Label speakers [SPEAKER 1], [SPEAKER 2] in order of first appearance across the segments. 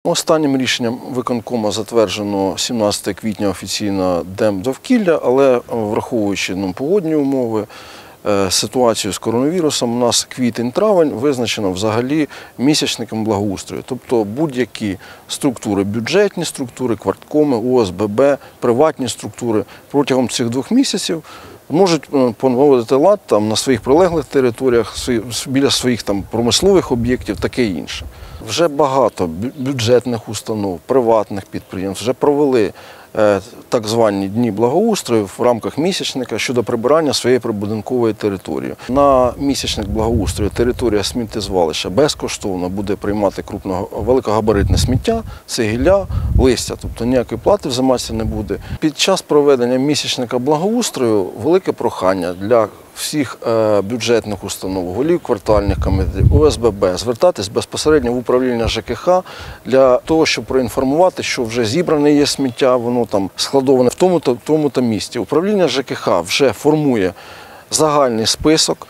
[SPEAKER 1] Останнім рішенням виконкому затверджено 17 квітня офіційно День довкілля, але враховуючи погодні умови, ситуацію з коронавірусом, у нас квітень-травень визначено взагалі місячником благоустрою. Тобто будь-які структури, бюджетні структури, кварткоми, ОСББ, приватні структури протягом цих 2 місяців можуть наводити лад на своїх прилеглих територіях, біля своїх промислових об'єктів, таке інше. Вже багато бюджетних установ, приватних підприємств вже провели так звані дні благоустрою в рамках місячника щодо прибирання своєї прибудинкової території. На місячник благоустрою територія сміттєзвалища безкоштовно буде приймати великогабаритне сміття, цегілля, листя, тобто ніякої плати взиматися не буде. Під час проведення місячника благоустрою велике прохання для всіх бюджетних установ, голів квартальних комітетів, ОСББ звертатись безпосередньо в управління ЖКХ для того, щоб проінформувати, що вже зібране є сміття, воно складоване в тому-то місці. Управління ЖКХ вже формує загальний список,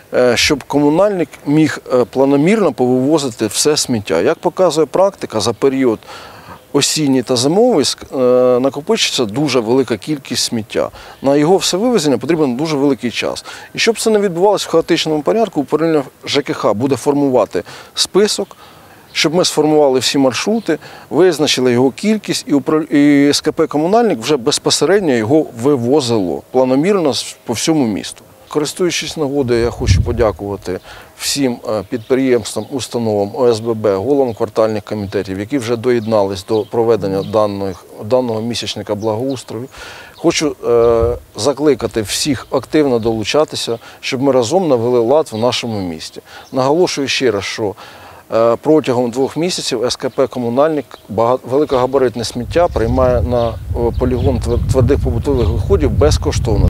[SPEAKER 1] щоб комунальник міг планомірно повивозити все сміття. Як показує практика, за період осінній та зимовий накопичиться дуже велика кількість сміття. На його все вивезення потрібен дуже великий час. І щоб це не відбувалося в хаотичному порядку, управління ЖКХ буде формувати список, щоб ми сформували всі маршрути, визначили його кількість, і СКП «Комунальник» вже безпосередньо його вивозило планомірно по всьому місту. Користуючись нагодою, я хочу подякувати всім підприємствам, установам ОСББ, головам квартальних комітетів, які вже доєднались до проведення даного місячника благоустрою. Хочу закликати всіх активно долучатися, щоб ми разом навели лад в нашому місті. Наголошую ще раз, що протягом 2 місяців СКП «Комунальник» великогабаритне сміття приймає на полігон твердих побутових відходів безкоштовно.